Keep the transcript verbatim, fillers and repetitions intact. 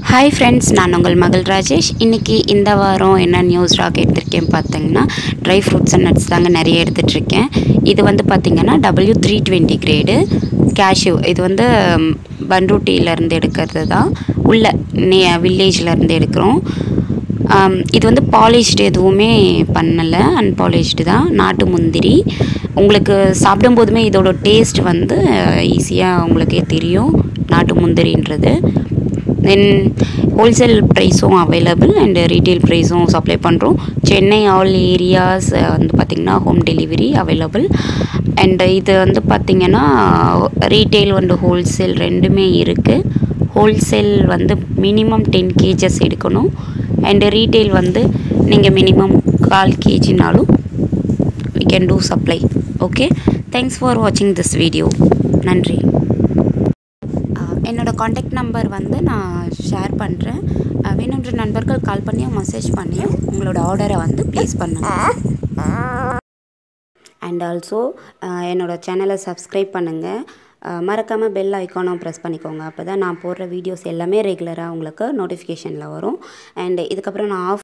Hi friends, நான் உங்கள் மகள் ராஜேஷ். இன்னைக்கு இந்த வாரம் என்ன நியூஸ் ராக் எடுத்துர்க்கேன் பாத்தீங்கன்னா dry fruits and nuts தாங்க நிறைய எடுத்துட்டு இருக்கேன். இது வந்து பாத்தீங்கன்னா W three twenty grade cashew. இது வந்து பன்ருட்டில இருந்து எடுக்கிறது தான். உள்ள வில்லேஜ்ல இருந்து எடுக்கிறோம். இது வந்து பாலிஷ்டு எதுவுமே பண்ணல, அன்பாலிஷ்டு தான். நாட்டு முந்திரி. உங்களுக்கு சாப்பிடும்போதுமே இதோட டேஸ்ட் வந்து ஈஸியா உங்களுக்கே தெரியும் நாட்டு முந்திரின்றது. Then wholesale price available and retail price supply பண்றோம். Chennai all areas வந்து பாத்தீங்கன்னா home delivery available. And இது வந்து பாத்தீங்கன்னா retail and wholesale ரெண்டுமே இருக்கு. Wholesale வந்து minimum ten kilograms எடுக்கணும். And retail வந்து நீங்க minimum one point five kilograms நாலும் we can do supply. Okay, thanks for watching this video. நன்றி. என்னோட காண்டாக்ட் நம்பர் வந்து நான் ஷேர் பண்ணுறேன். வேணுன்ற நண்பர்கள் கால் பண்ணியோ மெசேஜ் பண்ணியோ உங்களோட ஆர்டரை வந்து ப்ளேஸ் பண்ணுங்கள். அண்ட் ஆல்சோ என்னோட சேனலை சப்ஸ்கிரைப் பண்ணுங்கள். மறக்காமல் பெல் ஐக்கானும் ப்ரெஸ் பண்ணிக்கோங்க. அப்போ தான் நான் போடுற வீடியோஸ் எல்லாமே ரெகுலராக உங்களுக்கு நோட்டிஃபிகேஷனில் வரும். அண்ட் இதுக்கப்புறம் நான் ஆஃப்